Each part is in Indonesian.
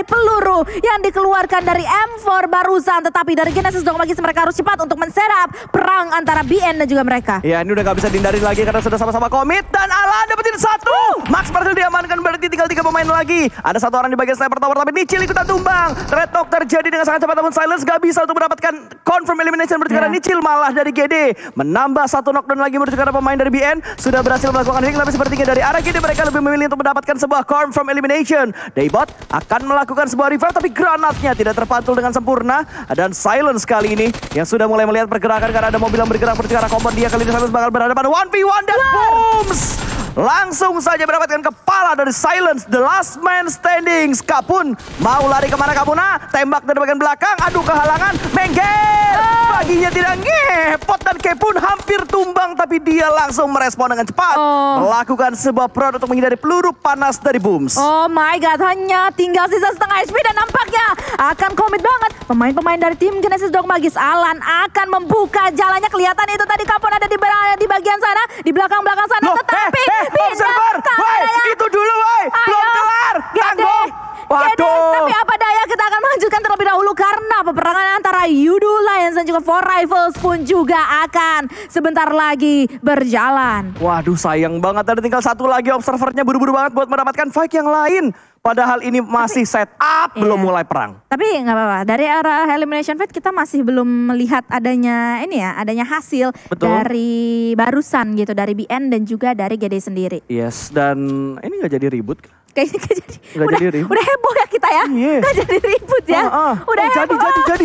peluru yang dikeluarkan dari M4 barusan. Tetapi dari Genesis Dog Magis mereka harus cepat untuk men-setup perang antara BN dan juga mereka. Ya, ini udah gak bisa dihindarin lagi karena sudah sama-sama komit. Dan Alan dapetin satu. Max berhasil diamankan, berarti tinggal 3 pemain lagi. Ada satu orang di bagian sniper tower, tapi Nichil ikutan tumbang. Red Knock terjadi dengan sangat cepat, namun Silence gak bisa untuk mendapatkan confirm elimination. Berarti karena Nichil malah dari GD menambah 1 knockdown lagi. Berarti karena pemain dari BN sudah berhasil melakukan healing, tapi sepertinya dari arah GD mereka lebih memilih untuk mendapatkan sebuah confirm elimination. Daybot akan melakukan sebuah revive, tapi granatnya tidak terpantul dengan sempurna. Dan Silence kali ini yang sudah mulai melihat pergerakan karena ada mobil yang bergerak berarti karena kompon dia kali ini Silence bakal berhadapan 1v1 dan booms! Langsung saja mendapatkan kepala dari Silence, the last man standing. Kapun mau lari kemana Kapuna? Tembak dari bagian belakang, aduh kehalangan, Mengger! Baginya tidak ngepot dan Kepun hampir tumbang, tapi dia langsung merespon dengan cepat. Melakukan sebuah prod untuk menghindari peluru panas dari Booms. Oh my god, hanya tinggal sisa setengah HP dan nampaknya akan komit banget. Pemain-pemain dari tim Genesis Dog Magis. Alan akan membuka jalannya, kelihatan itu tadi Kapun ada di bagian sana, di belakang-belakang sana. Tetapi observer, itu dulu woy, belum kelar, tanggung. Waduh. Tapi apa daya, kita akan melanjutkan terlebih dahulu karena peperangan antara Yudu Lions dan juga 4 Rivals pun juga akan sebentar lagi berjalan. Waduh, sayang banget, ada tinggal satu lagi observernya, buru-buru banget buat mendapatkan fight yang lain. Padahal ini masih set up, belum mulai perang. Tapi nggak apa-apa, dari arah elimination fight kita masih belum melihat adanya adanya hasil dari barusan gitu, dari BN dan juga dari GD sendiri. Yes, dan ini nggak jadi ribut. Kayaknya udah heboh ya kita ya, nggak jadi ribut ya. Udah heboh.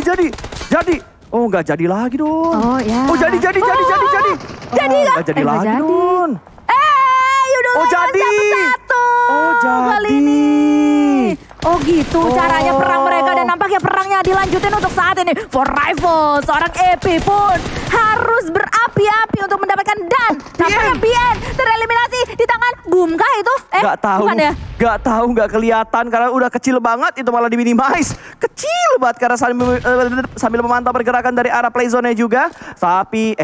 Jadi. Oh, nggak jadi lagi Don. Oh ya. Oh jadi. Jadi nggak jadi lagi Don. Yudu jadi. Satu-satu. Oh jadi. Kali ini. Oh gitu caranya perang mereka, dan nampaknya perangnya dilanjutin untuk saat ini. 4 Rivals, seorang EP pun harus berapi-api untuk mendapatkan, dan nampaknya BN tereliminasi di tangan Boom kah itu? Gak tahu, bukan ya? Gak tahu, gak kelihatan karena udah kecil banget, itu malah diminimize. Kecil banget karena sambil memantau pergerakan dari arah playzone-nya juga. Tapi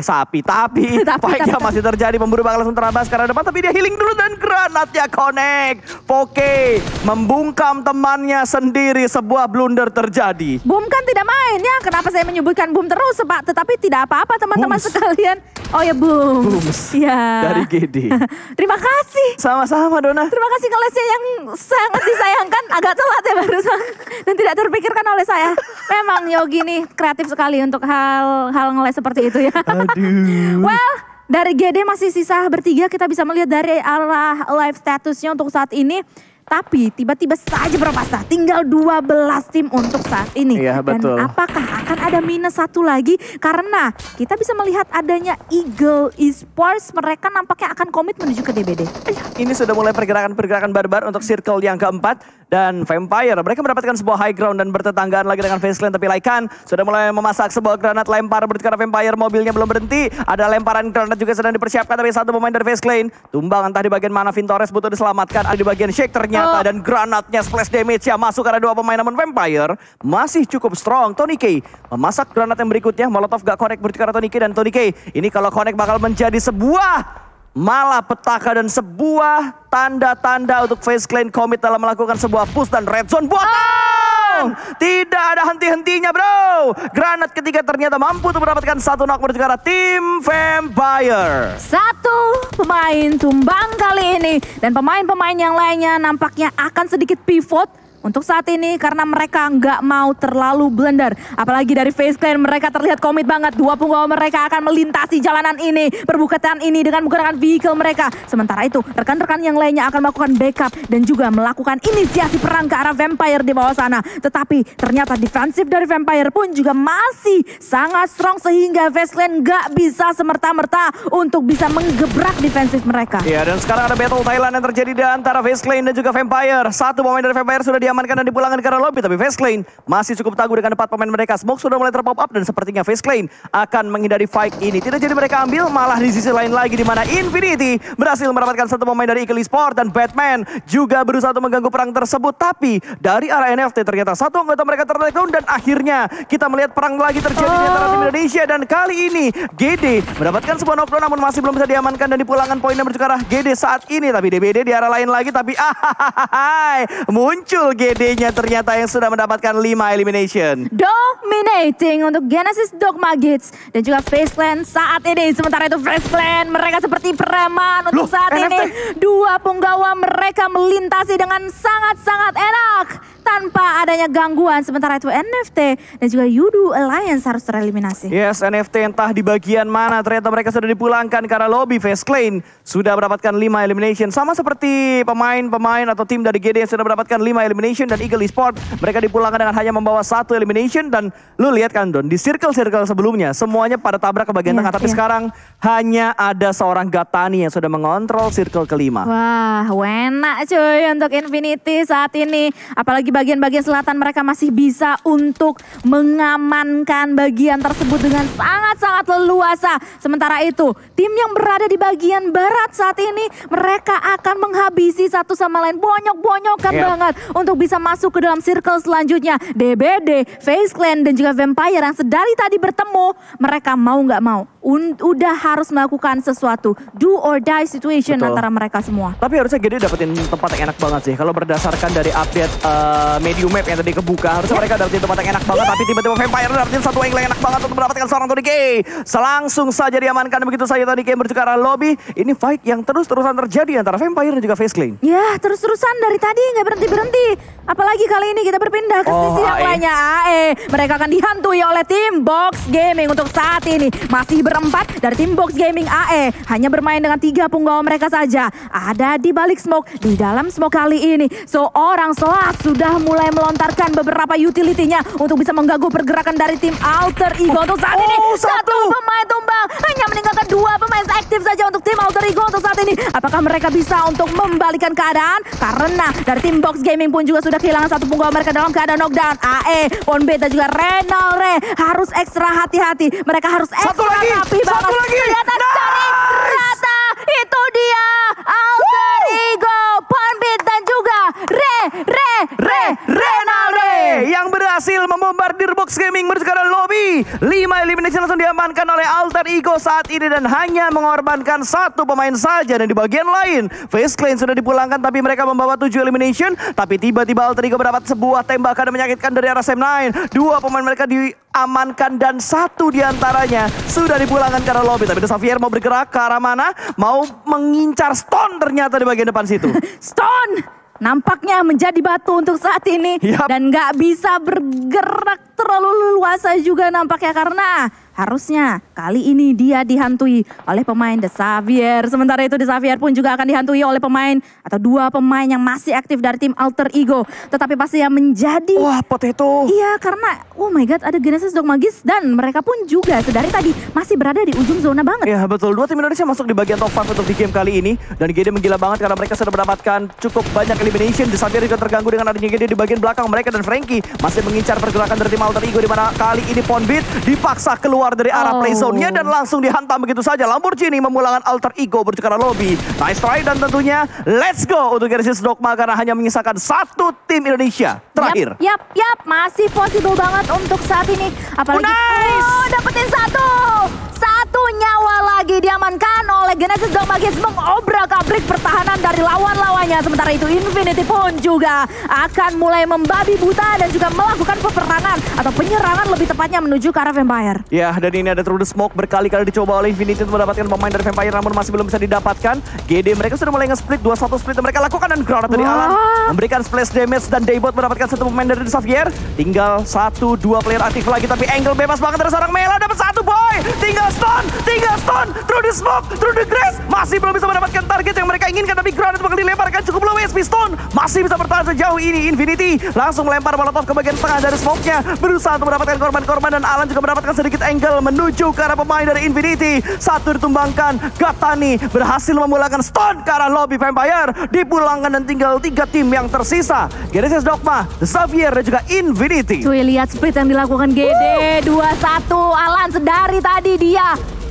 fightnya masih terjadi, pemburu bakal langsung terabas karena depan, tapi dia healing dulu dan granatnya connect. Poke membungkam temannya sendiri, sebuah blunder terjadi. Boom kan tidak main ya, kenapa saya menyebutkan Boom terus Pak? Tetapi tidak apa-apa teman-teman sekalian. Oh ya Booms. Ya. Dari GD. Terima kasih. Sama-sama Dona. Terima kasih ngelesnya yang sangat disayangkan, agak telat ya barusan. Dan tidak terpikirkan oleh saya. Memang Yogi nih kreatif sekali untuk hal ngeles seperti itu ya. Aduh. Well, dari GD masih sisa bertiga, kita bisa melihat dari arah live statusnya untuk saat ini. Tapi tiba-tiba saja berpasta, tinggal 12 tim untuk saat ini. Iya, betul. Dan apakah akan ada minus satu lagi? Karena kita bisa melihat adanya Eagle Esports, mereka nampaknya akan komit menuju ke DBD. Ini sudah mulai pergerakan-pergerakan barbar untuk circle yang keempat. Dan Vampire, mereka mendapatkan sebuah high ground dan bertetanggaan lagi dengan Faceland. Tapi Lycan sudah mulai memasak sebuah granat lempar. Berarti karena Vampire mobilnya belum berhenti. Ada lemparan granat juga sedang dipersiapkan. Tapi satu pemain dari Faceland tumbang entah di bagian mana. Vintores butuh diselamatkan. Ada di bagian Shake ternyata. Dan granatnya splash damage ya masuk karena 2 pemain. Namun Vampire masih cukup strong. Tony K memasak granat yang berikutnya. Molotov gak connect berarti karena Tony K. Dan Tony K ini kalau connect bakal menjadi sebuah malapetaka dan sebuah tanda-tanda untuk FaZe Clan komit dalam melakukan sebuah push dan red zone buatan. Tidak ada henti-hentinya bro. Granat ketiga ternyata mampu untuk mendapatkan 1 knock berarti karena tim Vampire. 1 pemain tumbang kali ini. Dan pemain-pemain yang lainnya nampaknya akan sedikit pivot untuk saat ini karena mereka nggak mau terlalu blunder. Apalagi dari FaZe Clan mereka terlihat komit banget. 2 punggawa mereka akan melintasi jalanan ini, perbukitan ini dengan menggunakan vehicle mereka. Sementara itu rekan-rekan yang lainnya akan melakukan backup dan juga melakukan inisiasi perang ke arah Vampire di bawah sana. Tetapi ternyata defensif dari Vampire pun juga masih sangat strong sehingga FaZe Clan nggak bisa semerta-merta untuk bisa menggebrak defensif mereka. Ya, dan sekarang ada battle Thailand yang terjadi di antara FaZe Clan dan juga Vampire. 1 pemain dari Vampire sudah diamankan dan dipulangkan ke arah lobby, tapi FaZe Clan masih cukup tangguh dengan 4 pemain mereka. Smoke sudah mulai terpop up dan sepertinya FaZe Clan akan menghindari fight ini. Tidak jadi mereka ambil, malah di sisi lain lagi di mana Infinity berhasil mendapatkan 1 pemain dari Eagle Esports dan Batman juga berusaha untuk mengganggu perang tersebut. Tapi dari arah NFT ternyata 1 anggota mereka tertakedown dan akhirnya kita melihat perang lagi terjadi di antara tim Indonesia. Dan kali ini GD mendapatkan sebuah knockdown namun masih belum bisa diamankan dan dipulangkan poinnya menuju ke arah GD saat ini. Tapi DBD di arah lain lagi, tapi muncul GD-nya ternyata yang sudah mendapatkan 5 elimination. Dominating untuk Genesis Dogma Kids dan juga FaZe Clan saat ini. Sementara itu FaZe Clan mereka seperti preman untuk saat ini. Dua punggawa mereka melintasi dengan sangat-sangat enak tanpa adanya gangguan. Sementara itu NFT dan juga Yudu Alliance harus tereliminasi. Yes, NFT entah di bagian mana ternyata mereka sudah dipulangkan karena lobby FaZe Clan sudah mendapatkan 5 elimination. Sama seperti pemain-pemain atau tim dari GD yang sudah mendapatkan 5 elimination dan Eagle Esport mereka dipulangkan dengan hanya membawa 1 elimination. Dan lu lihat kan Don, di circle-circle sebelumnya semuanya pada tabrak ke bagian tengah. Tapi sekarang hanya ada seorang Gatani yang sudah mengontrol circle kelima. Wah, enak cuy untuk Infinity saat ini. Apalagi bagian-bagian selatan mereka masih bisa untuk mengamankan bagian tersebut dengan sangat-sangat leluasa. Sementara itu, tim yang berada di bagian barat saat ini mereka akan menghabisi satu sama lain, bonyok-bonyokan banget untuk bisa masuk ke dalam circle selanjutnya. DBD, FaZe Clan dan juga Vampire yang sedari tadi bertemu, mereka mau nggak mau udah harus melakukan sesuatu, do or die situation antara mereka semua. Tapi harusnya GD dapetin tempat yang enak banget sih. Kalau berdasarkan dari update medium map yang tadi kebuka, harusnya mereka dapetin tempat yang enak banget. Tapi tiba-tiba Vampire dapetin satu angle yang enak banget untuk mendapatkan seorang Tony K. Langsung saja diamankan begitu saja Tony K menuju ke arah lobby. Ini fight yang terus-terusan terjadi antara Vampire dan juga FaZe Clan. Ya, terus-terusan dari tadi nggak berhenti-berhenti. Apalagi kali ini kita berpindah ke sisi yang lainnya. AE. Mereka akan dihantui oleh tim Box Gaming untuk saat ini. Masih berempat dari tim Box Gaming AE. Hanya bermain dengan 3 punggawa mereka saja. Ada di balik smoke. Di dalam smoke kali ini, seorang Soak sudah mulai melontarkan beberapa utility-nya untuk bisa mengganggu pergerakan dari tim Alter Ego. Untuk saat ini, satu pemain tumbang. Hanya meninggalkan 2 pemain aktif saja untuk tim Alter Ego untuk saat ini. Apakah mereka bisa untuk membalikan keadaan? Karena dari tim Box Gaming pun juga sudah kehilangan 1 punggawa mereka dalam keadaan knockdown. AE, Ponbet dan juga Renalre harus ekstra hati-hati. Mereka harus ekstra rapi banget. Kelihatan dari rata. Itu dia Alter Ego, Ponbet dan juga Renalre yang berhasil membombardir Box Gaming menuju ke arah lobby. 5 elimination langsung diamankan oleh Alter Ego saat ini dan hanya mengorbankan 1 pemain saja. Dan di bagian lain, FaZe Clan sudah dipulangkan tapi mereka membawa 7 elimination. Tapi tiba-tiba Alter Ego mendapat sebuah tembakan yang menyakitkan dari arah Sam9. 2 pemain mereka diamankan dan 1 diantaranya sudah dipulangkan ke arah lobby. Tapi Xavier mau bergerak ke arah mana? Mau mengincar Stone ternyata di bagian depan situ. Stone nampaknya menjadi batu untuk saat ini. Dan nggak bisa bergerak terlalu leluasa juga nampaknya karena harusnya kali ini dia dihantui oleh pemain The Xavier. Sementara itu The Xavier pun juga akan dihantui oleh pemain atau 2 pemain yang masih aktif dari tim Alter Ego. Tetapi pasti yang menjadi... Wah, Potato. Iya, karena oh my god ada Genesis Dogma Kids dan mereka pun juga sedari tadi masih berada di ujung zona banget. Ya betul, 2 tim Indonesia masuk di bagian top 5 untuk di game kali ini. Dan GD menggila banget karena mereka sudah mendapatkan cukup banyak elimination. The Xavier juga terganggu dengan adanya GD di bagian belakang mereka. Dan Frankie masih mengincar pergerakan dari tim Alter Ego, di mana kali ini Ponbit dipaksa keluar dari arah play zone-nya dan langsung dihantam begitu saja. Lamborghini memulangkan Alter Ego menuju ke arah lobby. Nice try dan tentunya let's go untuk Genesis Dogma karena hanya menyisakan 1 tim Indonesia terakhir. Yap, masih possible banget untuk saat ini. Apalagi dapetin 1 nyawa lagi diamankan oleh Genesis Dogma Kids, mengobrak-abrik pertahanan dari lawan-lawannya. Sementara itu Infinity pun juga akan mulai membabi buta dan juga melakukan peperangan atau penyerangan lebih tepatnya menuju ke arah Vampire. Ya, dan ini ada through the smoke berkali-kali dicoba oleh Infinity untuk mendapatkan pemain dari Vampire namun masih belum bisa didapatkan. GD mereka sudah mulai nge-split 2-1 split yang mereka lakukan dan granat dari Alan memberikan splash damage dan Daybot mendapatkan 1 pemain dari Xavier. Tinggal 1-2 player aktif lagi tapi angle bebas banget dari seorang Mela, dapat 1 boy. Tinggal stun through the smoke, through the grass. Masih belum bisa mendapatkan target yang mereka inginkan tapi granat bakal dilemparkan cukup low SP. Stone masih bisa bertahan sejauh ini. Infinity langsung melempar molotov ke bagian tengah dari smoke-nya, berusaha untuk mendapatkan korban-korban dan Alan juga mendapatkan sedikit angle menuju ke arah pemain dari Infinity. 1 ditumbangkan, Gatani berhasil memulangkan Stone ke arah lobby Vampire. Dipulangkan dan tinggal 3 tim yang tersisa. Genesis Dogma, The Xavier dan juga Infinity. Cuy, lihat split yang dilakukan GD 2-1. Alan sedari tadi dia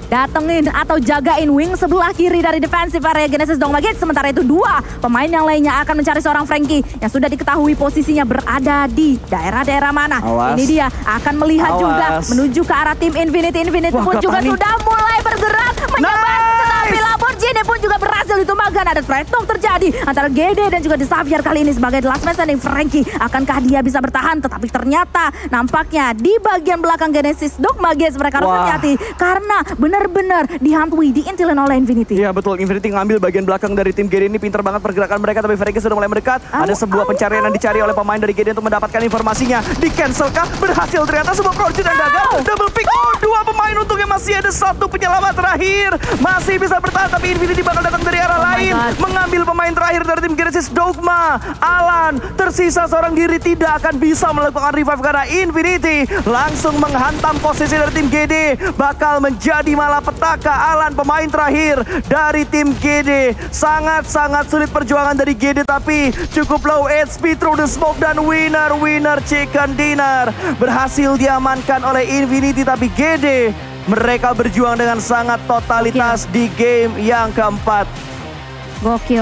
datengin atau jagain wing sebelah kiri dari defensive area Genesis Dogma Gates. Sementara itu dua pemain yang lainnya akan mencari seorang Frankie yang sudah diketahui posisinya berada di daerah-daerah mana. Awas. Ini dia akan melihat juga menuju ke arah tim Infinity. Infinity pun juga sudah mulai bergerak menyebar. Tetapi Lamborghini pun juga berhasil ditumbangkan. Ada trade talk terjadi antara GD dan juga Xavier kali ini sebagai the last man standing. Frankie, akankah dia bisa bertahan? Tetapi ternyata nampaknya di bagian belakang Genesis Dogma Gates mereka harus hati-hati karena benar-benar dihantui, diintilin oleh Infinity. Iya betul, Infinity ngambil bagian belakang dari tim GD ini, pintar banget pergerakan mereka, tapi Frankie sudah mulai mendekat. Ada sebuah pencarian yang dicari oleh pemain dari GD untuk mendapatkan informasinya. Di cancel kah? Berhasil ternyata sebuah project yang gagal. Double pick, dua pemain untungnya masih ada satu penyelamat terakhir. Masih bisa bertahan, tapi Infinity bakal datang dari arah lain. Mengambil pemain terakhir dari tim Genesis Dogma. Alan, tersisa seorang diri, tidak akan bisa melakukan revive karena Infinity langsung menghantam posisi dari tim GD. Bakal menjadi malapetaka. Alan, pemain terakhir dari tim GD. Sangat-sangat sulit perjuangan dari GD, tapi cukup low HP through the smoke dan winner chicken dinner berhasil diamankan oleh Infinity. Tapi GD mereka berjuang dengan sangat totalitas di game yang keempat. Gokil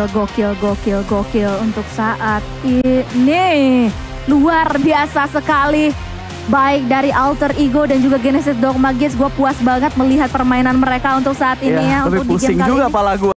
untuk saat ini. Luar biasa sekali. Baik dari Alter Ego dan juga Genesis Dogma Gates, gue puas banget melihat permainan mereka untuk saat ini ya. Tapi untuk pusing di game juga kali ini. pala gue.